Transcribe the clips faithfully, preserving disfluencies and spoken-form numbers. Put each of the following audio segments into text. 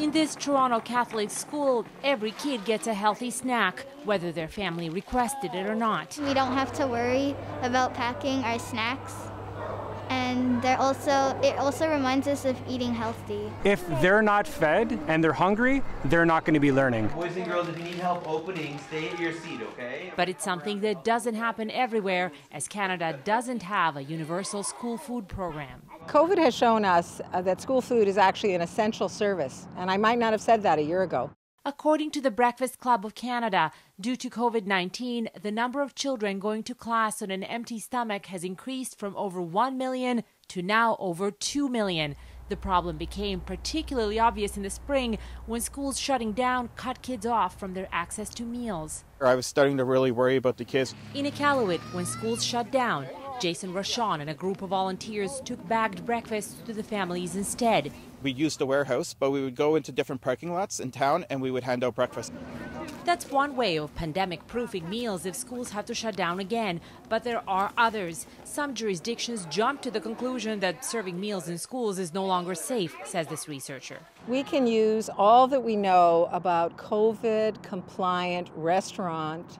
In this Toronto Catholic school, every kid gets a healthy snack, whether their family requested it or not. We don't have to worry about packing our snacks. And they're also, it also reminds us of eating healthy. If they're not fed and they're hungry, they're not going to be learning. Boys and girls, if you need help opening, stay at your seat, okay? But it's something that doesn't happen everywhere, as Canada doesn't have a universal school food program. COVID has shown us uh, that school food is actually an essential service, and I might not have said that a year ago. According to the Breakfast Club of Canada, due to COVID nineteen, the number of children going to class on an empty stomach has increased from over one million to now over two million. The problem became particularly obvious in the spring when schools shutting down cut kids off from their access to meals. I was starting to really worry about the kids. In Iqaluit, when schools shut down, Jason Rochon and a group of volunteers took bagged breakfasts to the families instead. We used the warehouse, but we would go into different parking lots in town and we would hand out breakfast. That's one way of pandemic-proofing meals if schools have to shut down again. But there are others. Some jurisdictions jump to the conclusion that serving meals in schools is no longer safe, says this researcher. We can use all that we know about COVID-compliant restaurant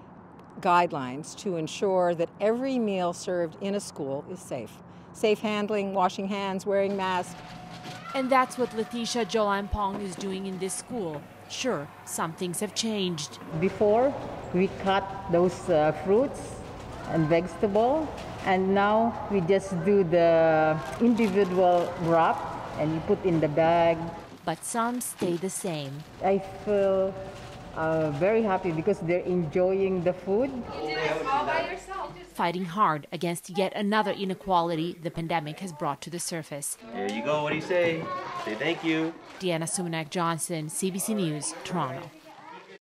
guidelines to ensure that every meal served in a school is safe. Safe handling, washing hands, wearing masks. And that's what Letitia Jolampong is doing in this school. Sure, some things have changed. Before, we cut those uh, fruits and vegetables, and now we just do the individual wrap and you put in the bag. But some stay the same. I feel uh, very happy because they're enjoying the food. You did it all by yourself. Fighting hard against yet another inequality the pandemic has brought to the surface. There you go. What do you say? Say thank you. Deanna Sumanak Johnson, C B C News, Toronto.